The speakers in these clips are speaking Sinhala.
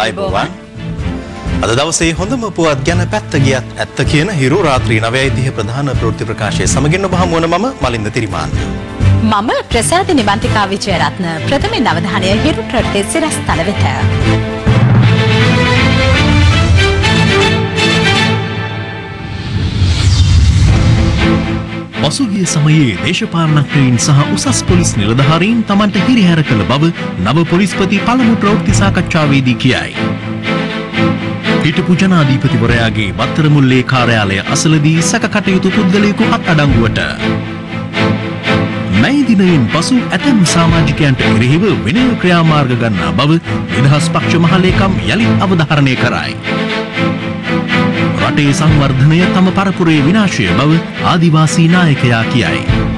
ආයුබෝවන්. අද දවසේ හොඳම පුවත් ගැන පැත්ත ගියත් ඇත්ත කියන හිරු රාත්‍රී 9:30 ප්‍රධාන ප්‍රවෘත්ති ප්‍රකාශය සමගින් ඔබ හමු වන මම මලින්ද තිරිමාන්න. මම ප්‍රසාද නිමන්තිකා විජයරත්න. ප්‍රථමයෙන් අවධානය හිරු රටේ සිරස් තල වෙත. පසුගිය සමයේ දේශපාලනඥයින් සහ උසස් පොලිස් නිලධාරීන් තමන්ට හිරිහැර කළ බව නව පොලිස්පති පළමු ප්‍රවෘත්ති සාකච්ඡාවේදී කියයි. හිටපු ජනාධිපතිවරයාගේ බත්තරමුල්ලේ කාර්යාලය අසලදී සැකකටයුතු පුද්ගලයෙකු අත්අඩංගුවට. මේ දිනයෙන් පසු ඇතැම් සමාජිකයන්ට එරෙහිව විනය ක්‍රියාමාර්ග ගන්නා බව නිදහස් පක්ෂ මහලේකම් යළිත් අවධාරණය කරයි. රටේ සංවර්ධනය තම පරපුරේ විනාශය බව ආදිවාසී නායකයා කියයි.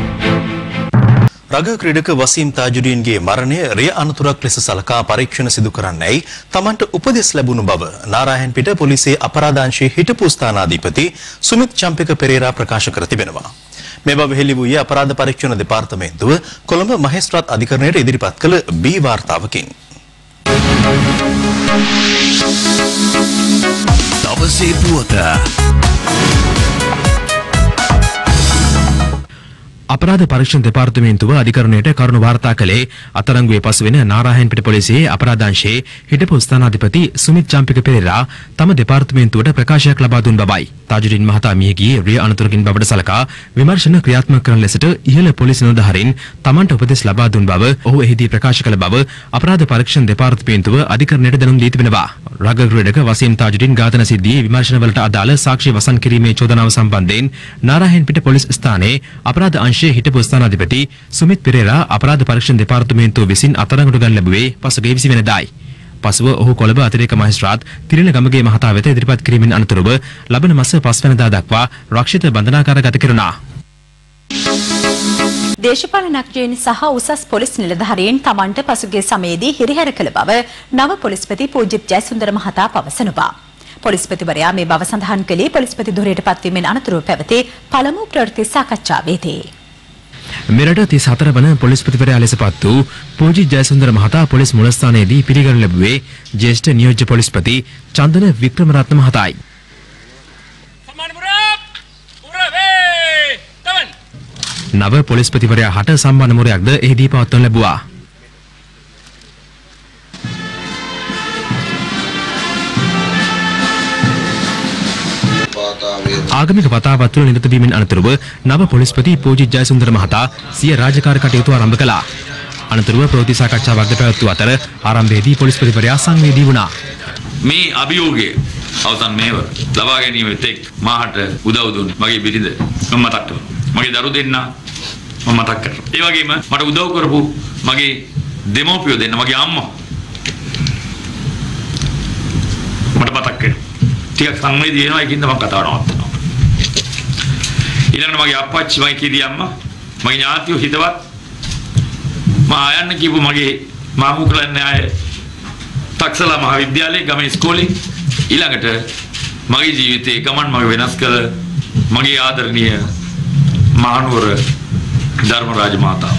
රග ක්‍රීඩක වසීම් තාජුදීන්ගේ මරණය රිය අනතුරක් ලෙස සලකා පරීක්ෂණ සිදු කරන්නයි තමන්ට උපදෙස් ලැබුණු බව නාරායන්පිට පොලිසියේ අපරාධාංශයේ හිටපු ස්ථානාධිපති සුමිත් චම්පික පෙරේරා ප්‍රකාශ කර තිබෙනවා. මේ බව හෙළි වූයේ අපරාධ පරීක්ෂණ දෙපාර්තමේන්තුව කොළඹ මහේස්ත්‍රාත් අධිකරණයට ඉදිරිපත් කළ බී වාර්තාවකින්. දවසේ පුවත අපරාධ පරීක්ෂණ දෙපාර්තමේන්තුව අධිකරණයට කරුණු වාර්තා කළේ අතරංගුවේ පසුවෙන නාරායන්පිට පොලිසියේ අපරාධාංශයේ හිටපු ස්ථානාධිපති සුමිත් චම්පික පෙරේරා තම දෙපාර්තමේන්තුවට ප්‍රකාශයක් ලබා දුන් බවයි. තාජුදීන් මහතා මියගියේ රිය අනතුරකින් බවට සලකා විමර්ශන ක්‍රියාත්මක කරන ලෙසට ඉහළ පොලිස් නිලධාරීන් තමන්ට උපදෙස් ලබා දුන් බව ඔහු එහිදී ප්‍රකාශ කළ බව අපරාධ පරීක්ෂණ දෙපාර්තමේන්තුව අධිකරණයට දැනුම් දී තිබෙනවා. රග ක්‍රීඩක වසීම් තාජුදීන් ඝාතන සිද්ධියේ විමර්ශනවලට අදාළ සාක්ෂි වසන් කිරීමේ චෝදනාව සම්බන්ධයෙන් නාරායන්පිට පොලිස් ස්ථානයේ අපරාධ අංශයේ හිටපු ස්ථානාධිපති සුමිත් පෙරේරා අපරාධ පරීක්ෂණ දෙපාර්තමේන්තුව විසින් අත්අඩංගුවට ගන්න ලැබුවේ පසුගිය 20 වෙනිදායි. පසුව ඔහු කොළඹ අතිරේක මහේස්ත්‍රාත් තිරින ගමගේ මහතා වෙත ඉදිරිපත් කිරීමෙන් අනතුරුව ලබන මාස 5 වෙනිදා දක්වා රක්ෂිත බන්ධනාගාරගත කෙරුණා. දේශපාලනඥයින් සහ උසස් පොලිස් නිලධාරීන් තමන්ට පසුගිය සමයේදී හිරිහැර කළ බව නව පොලිස්පති පූජිත් ජයසුන්දර මහතා පවසනවා. පොලිස්පතිවරයා මේ බව සඳහන් කළේ පොලිස්පති ධුරයට පත්වීමෙන් අනතුරුව පැවති පළමු ප්‍රවෘත්ති සාකච්ඡාවේදී. මෙරට 34 වන පොලිස්පතිවරයා ලෙස පත් වූ පූජිත් ජයසුන්දර මහතා පොලිස් මුලස්ථානයේදී පිළිගනු ලැබුවේ ජ්‍යෙෂ්ඨ නියෝජ්‍ය පොලිස්පති චන්දන වික්‍රමරත්න මහතායි. නව පොලිස්පතිවරයා හට සම්මාන මුරයක්ද එහිදී පවත්වනු ලැබුවා. ආගමික වතාවත් තුළ නිරත වීමෙන් අනතුරුව නව පොලිස්පති පූජිත් ජයසුන්දර මහතා සිය රාජකාරී කටයුතු ආරම්භ කළා. අනතුරුව ප්‍රවෘත්ති සාකච්ඡාවක් පැවැත්වූ අතර ආරම්භයේදී පොලිස්පතිවරයා සංවේදී වුණා. මේ අභියෝගය අවසන් මේව ලබා ගැනීමට එක් මාහට උදව් දුන් මගේ බිරිඳ මම මතක් කරනවා. මගේ දරු දෙන්නා මම මතක් කරනවා. ඒ වගේම මට උදව් කරපු මගේ දෙමෝපියෝ දෙන්න මගේ අම්මා මට මතක් කරනවා. ටිකක් සංවේදී වෙනවා ඒකින්ද මම කතාව නවත්තනවා. ඊළඟට මගේ අප්පච්චි මගේ කිරි අම්මා මගේ ඥාතියෝ හිතවත් මම ආයන්න කියපු මගේ මාමු කරන්නේ ආයේ තක්සලා මහාවිද්‍යාලයේ ගමේ ඉස්කෝලේ ඊළඟට මගේ ජීවිතේ ගමන් මම වෙනස් කළ මගේ ආදරණීය Mahanuwara Dharmaraja මාතාව.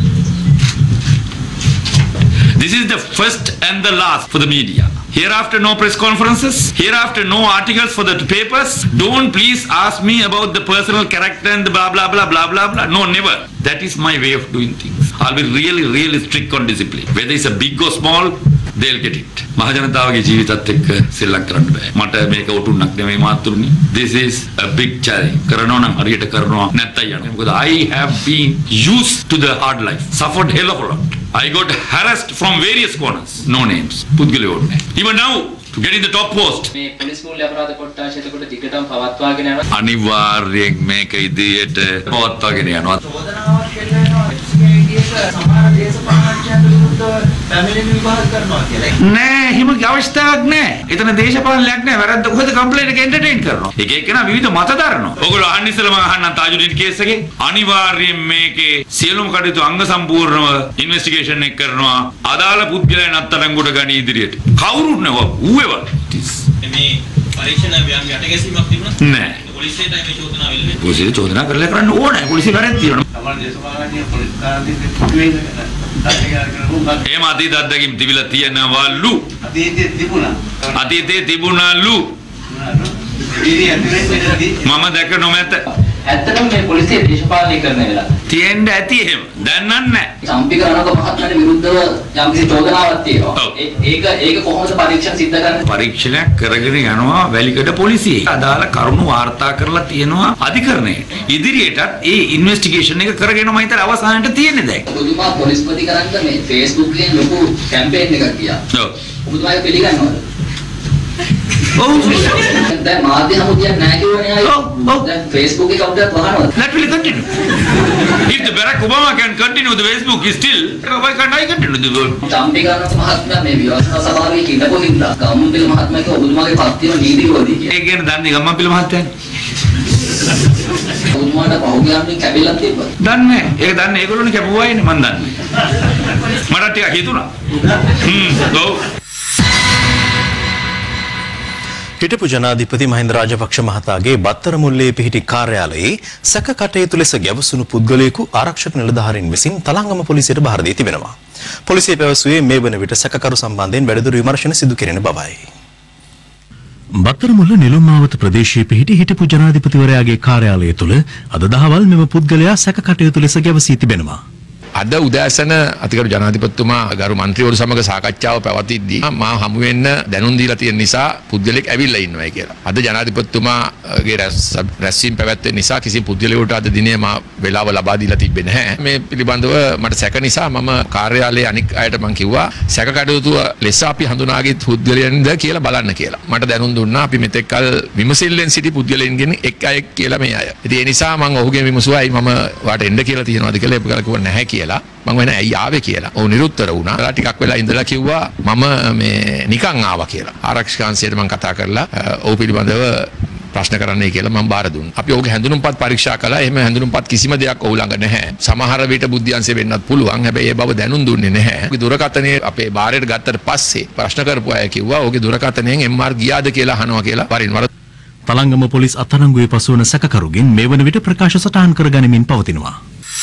This is the first and the last for the media. Hereafter no press conferences. Hereafter no articles for the papers. Don't please ask me about the personal character and the blah blah blah blah blah blah. No, never. That is my way of doing things. I'll be really strict on discipline. Whether it's a big or small, they'll get it. මහජනතාවගේ ජීවිතත් එක්ක සෙල්ලම් කරන්න බෑ. මට මේක උටුන්නක් නෙමෙයි මාතුරුනි. This is a big challenge. කරනවා නම් හරියට කරනවා නැත්තයි යනවා. මොකද I have been used to the hard life. Suffered hell of a lot. I got harassed from various corners. No names. පුද්ගලයෝ නෑ. Even now to get in the top post. මේ පොලිස් මූල්‍ය අපරාධ කොට්ටාශයට කොට දිගටම පවත්වාගෙන යනවා. අනිවාර්යෙන් මේක ඉදිරියට පවත්වාගෙන යනවා. චෝදනාවක් කෙරෙනවා. සමහර දේශපාලනඥයන්ට විරුද්ධව පැමිණිලි විභාග කරනවා කියලා. නෑ එහෙම අවස්ථාවක් නෑ. එතන දේශපාලනයක් නෑ. වැරද්ද කොහෙද කම්ප්ලේන්ට් එක එන්ටර්ටේන් කරනවා. එක එකනා විවිධ මත දරනවා. ඔයගොල්ලෝ අහන්න ඉස්සෙල්ලා මම අහන්නම් තාජුදීන් කේස් එකේ අනිවාර්යයෙන් මේකේ සියලුම කටයුතු අංග සම්පූර්ණව ඉන්වෙස්ටිගේෂන් එක කරනවා. අදාළ පුද්ගලයන් අත්අඩංගුවට ගනී ඉදිරියට. කවුරුත් නෑ ඌවේවා. මේ පරීක්ෂණ ව්‍යාම් යටගැසීමක් තිබුණා නෑ. පොලිසියට මේ චෝදනාව එල්ලුවේ. පොලිසිය චෝදනා කරලා කරන්න ඕනේ. පොලිසිය වැරද්ද තියෙනවා. සමහර දේශපාලනඥයන් පොලිස් කාර්යාලයේ පුදුමේ එහෙම අතීත අත්දැකීම් තිබිලා තියෙනවලු. අතීතයේ තිබුණලු මම දැක නොමැත. ඇත්තටම මේ පොලිසිය දේශපාලනය කරන වෙලාව තියෙන්න ඇති එහෙම. දැන් නැහැ. චම්පික රණක මහත්මයාට විරුද්ධව යම්කිසි චෝදනාවක් තියෙනවා. ඒක කොහොමද පරීක්ෂණ සිද්ධ කරන්නේ? පරීක්ෂණයක් කරගෙන යනවා වැලිකඩ පොලිසිය. අදාළ කරුණු වාර්තා කරලා තියෙනවා අධිකරණයට. ඉදිරියටත් ඒ ඉන්වෙස්ටිගේෂන් එක කරගෙනම හිතලා අවසානට තියෙන්නේ දැන්. ඔබතුමා පොලිස්පති කරන්න මේ Facebook එකෙන් ලොකු කැම්පේන් එකක් ගියා. ඔව්. ඔබතුමා ඒක පිළිගන්නවද? දැන් මාධ්‍ය හමුදියක් නැහැ කියවනේ අය. දැන් Facebook account එකක් වහනවද? That will continue. If the Barack Obama can continue the Facebook still, why can't I continue the world? Champika රණක මහත්මයා මේ විවස්ථා සභාවේ හිටපු හින්දා ගම්මුපිල මහත්මයාගේ ඔබතුමාගේ පත්තිම නීති විරෝධී කියලා. ඒ කියන්නේ දන්නේ ගම්මන්පිල මහත්තයානේ. ඔබතුමාට පහුගියන්නේ කැපිලා තිබ්බා. දන්නේ ඒක දන්නේ ඒගොල්ලෝනේ කැපුවායිනේ මන් දන්නේ. මට ටිකක් හිතුණා. ඔව්. හිටපු ජනාධිපති මහින්ද රාජපක්ෂ මහතාගේ බත්තර මුල්ලේ පිහිටි කාර්යාලයේ සැක කටයුතු ලෙස ගැවසුණු පුද්ගලයෙකු ආරක්ෂක නිලධාරීන් විසින් තලංගම පොලිසියට බාර දී තිබෙනවා. පොලිසිය පැවසුවේ මේ වන විට සැකකරු සම්බන්ධයෙන් වැඩිදුර විමර්ශන සිදු කෙරෙන බවයි. බත්තරමුල්ල නිලුම්මාවත ප්‍රදේශයේ පිහිටි හිටපු ජනාධිපතිවරයාගේ කාර්යාලය තුළ අද දහවල් මෙම පුද්ගලයා සැක කටයුතු ලෙස ගැවසී තිබෙනවා. අද උදෑසන අතිගරු ජනාධිපතිතුමා ගරු මන්ත්‍රීවරු සමග සාකච්ඡාව පැවතිද්දී මා හමු වෙන්න දැනුම් දීලා තියෙන නිසා පුද්ගලෙක් ඇවිල්ලා ඉන්නවායි කියලා. අද ජනාධිපතිතුමාගේ රැස්වීම පැවැත්වෙන නිසා කිසි පුද්ගලයෙකුට අද දිනේ මා වෙලාව ලබා දීලා තිබෙන්නේ නැහැ. මේ පිළිබඳව මට සැක නිසා මම කාර්යාලයේ අනික් අයට මම කිව්වා සැක කටයුතු ලෙස අපි හඳුනාගත් පුද්ගලයන්ද කියලා බලන්න කියලා. මට දැනුම් දුන්නා අපි මෙතෙක් කල විමසිල්ලෙන් සිටි පුද්ගලයන්ගෙන් එක් අයෙක් කියලා මේ අය. ඉතින් ඒ නිසා මම ඔහුගෙන් විමසුවායි මම වාට එන්න කියලා තියෙනවද කියලා ඒක කිව්වා නැහැ කියලා. මම වෙන ඇයි ආවේ කියලා. ඔව් නිරුත්තර වුණා. ඒලා ටිකක් වෙලා ඉඳලා කිව්වා මම මේ නිකන් ආවා කියලා. ආරක්ෂකාංශයට මම කතා කරලා ඔව් පිළිබඳව ප්‍රශ්න කරන්නයි කියලා මම බාර දුන්නා. අපි ඔහුගේ හැඳුනුම්පත් පරීක්ෂා කළා. එහෙම හැඳුනුම්පත් කිසිම දෙයක් ඔහු ළඟ නැහැ. සමහර විට බුද්ධ්‍යංශය වෙන්නත් පුළුවන්. හැබැයි ඒ බව දැනුම් දුන්නේ නැහැ. ඔහුගේ දුරකථනයේ අපේ බාරයට ගත්තට පස්සේ ප්‍රශ්න කරපු අය කිව්වා ඔහුගේ දුරකථනයෙන් MR ගියාද කියලා අහනවා කියලා වරින්වර. තලංගම පොලිස් අත්අඩංගුවේ පසුවන සැකකරුගෙන් මේ වන විට ප්‍රකාශ සටහන් කර ගනිමින් පවතිනවා.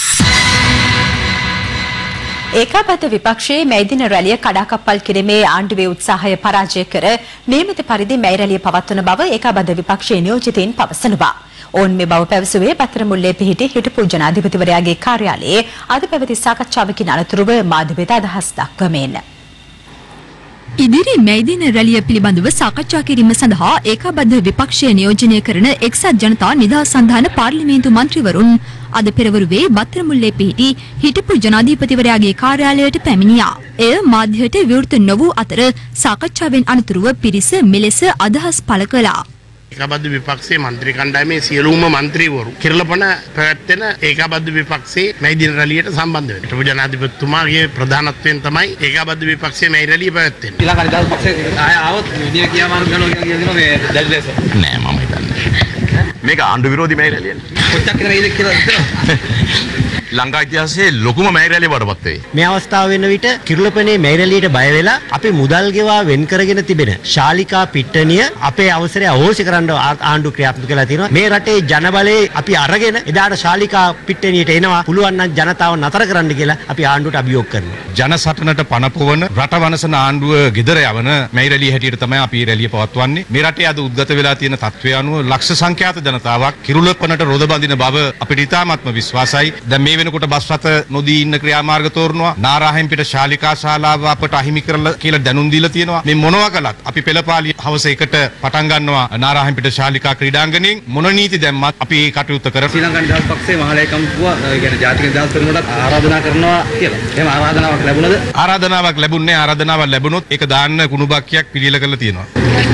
ඒකාබද්ධ විපක්ෂයේ මේ දින රැළිය කඩාකප්පල් කිරීමේ ආණ්ඩුවේ උත්සාහය පරාජය කර නියමිත පරිදි මේ රැළිය පවත්වන බව ඒකාබද්ධ විපක්ෂයේ නියෝජිතයින් පවසනවා. ඔවුන් මේ බව පැවසුවේ බත්තරමුල්ලේ පිහිටි හිටපු ජනාධිපතිවරයාගේ කාර්යාලයේ අද පැවති සාකච්ඡාවකින් අනතුරුව මාධ්‍ය අදහස් දක්වමින්. ඉදිරි මේ දින රැළිය පිළිබඳව සාකච්ඡා කිරීම සඳහා ඒකාබද්ධ විපක්ෂය නියෝජනය කරන එක්සත් ජනතා නිදහස් සන්ධාන පාර්ලිමේන්තු මන්ත්‍රීවරුන් අද පෙරවරුවේ බත්තරමුල්ලේ පිහිටි හිටපු ජනාධිපතිවරයාගේ කාර්යාලයට පැමිණියා. එය මාධ්‍යයට විවෘත නොවූ අතර සාකච්ඡාවෙන් අනතුරුව පිරිස මෙලෙස අදහස් පළ කළා. ඒකාබද්ධ විපක්ෂයේ මන්ත්‍රී කණ්ඩායමේ සියලුම මන්ත්‍රීවරු කිරළපන පැවැත්වෙන ඒකාබද්ධ විපක්ෂයේ මේ දින රැළියට සම්බන්ධ වෙනවා. හිටපු ජනාධිපතිතුමාගේ ප්‍රධානත්වයෙන් තමයි ඒකාබද්ධ විපක්ෂයේ මේ රැළිය පැවැත්වෙන්නේ. ඊළඟ නිදහස් පක්ෂයේ ආය ආවොත් විදිය කියාමාරු කරනවා කියලා කියනවා මේ දැල්ලේස. නෑ මම හිතන්නේ. මේක ආණ්ඩු විරෝධී මේ රැළියනේ. කොච්චර කියලා ඉද කියලා ලංකා ඉතිහාසයේ ලොකුම මේ රැළිය වඩපත් වෙයි. මේ අවස්ථාව වෙන විට කිරුළපනේ මේ රැළියට බය වෙලා අපි මුදල් ගෙවා වෙන් කරගෙන තිබෙන ශාලිකා පිට්ටනිය අපේ අවසරය අවශ්‍ය කරන්න ආණ්ඩු ක්‍රියාත්මක කළා තියෙනවා. මේ රටේ ජනබලයේ අපි අරගෙන එදාට ශාලිකා පිට්ටනියට එනවා. පුළුවන් නම් ජනතාව නතර කරන්න කියලා අපි ආණ්ඩුවට අභියෝග කරනවා. ජනසටනට පනපවන රට වනසන ආණ්ඩුව ගෙදර යවන මේ රැළිය හැටියට තමයි අපි මේ රැළිය පවත්වන්නේ. මේ රටේ අද උද්ගත වෙලා තියෙන තත්ත්වය අනුව ලක්ෂ සංඛ්‍යාත ජනතාවක් කිරුළපනට රොද බඳින බව අපිට ඉතාමත්ම විශ්වාසයි. දැන් මේ වෙනකොට බස් රථ නොදී ඉන්න ක්‍රියාමාර්ග තෝරනවා. නාරාහෙන් පිට ශාලිකා ශාලාව අපට අහිමි කරලා කියලා දැනුම් දීලා තියෙනවා. මේ මොනවා කළත් අපි පෙළපාලි හවස 1ට පටන් ගන්නවා නාරාහෙන් පිට ශාලිකා ක්‍රීඩාංගණයෙන් මොන නීති දැම්මත් අපි ඒ කටයුත්ත කරමු. ශ්‍රී ලංකා නිදහස් පක්ෂයේ මහලේකම්තුමා කියන්නේ ජාතික නිදහස් පෙරමුණට ආරාධනා කරනවා කියලා. එහෙම ආරාධනාවක් ලැබුණද? ආරාධනාවක් ලැබුණේ ආරාධනාවක් ලැබුණොත් ඒක දාන්න කුණු බක්කියක් පිළියෙල කරලා තියෙනවා.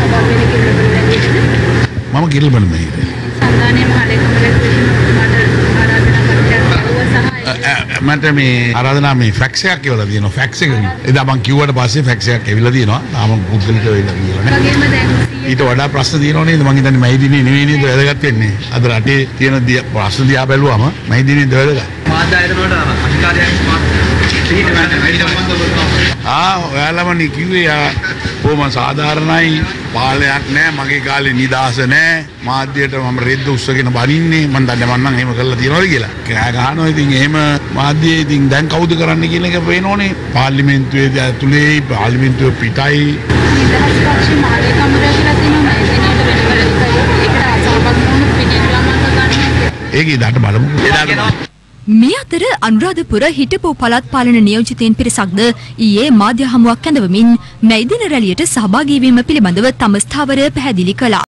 මම කිරල්බන මේ සංගානේ මට මේ ආරාධනා මේ ෆැක්ස් එකක් කියලා තියෙනවා. ෆැක්ස් එක එදා මම කිව්වට පස්සේ ෆැක්ස් එකක් ඇවිල්ලා තියෙනවා. තාම පුද්ගලික වෙලා තියෙනවා. ඊට වඩා ප්‍රශ්න තියෙනව නේද? මම හිතන්නේ මයි දිනේ නෙවෙයි නේද වැදගත් වෙන්නේ. අද රටේ තියෙන ප්‍රශ්න දිහා බැලුවම මයි දිනේ වැදගත්. මාධ්‍ය ආයතන වලට අධිකාරියක් ඔයාලම කිව්වේ කොහොම සාධාරණයි පාලනයක් නැහැ මගේ කාලේ නිදාස නැහැ මාධ්‍යයට මම රෙද්ද උස්සගෙන බනින්නේ මම දන්නේ මම නම් එහෙම කරලා තියනවද කියලා කෑ ගහනවා ඉතින් එහෙම මාධ්‍යයේ ඉතින් දැන් කවුද කරන්න කියන එක පේනෝනේ පාර්ලිමේන්තුවේ ඇතුලේ පාර්ලිමේන්තුවේ පිටයි නිදහස් පක්ෂ මාධ්‍ය කමරය කියලා තියෙනවා මම ඒකට අසහභාගී වුණු පිළිගන්නම ගන්න ඒක ඉදාට බලමු මේ අතර අනුරාධපුර හිටපු පළාත් පාලන නියෝජිතයින් පිරිසක්ද ඊයේ මාධ්‍ය හමුවක් ඇඳවමින් මැයි දින රැළියට සහභාගී වීම පිළිබඳව තම ස්ථාවරය පැහැදිලි කළා.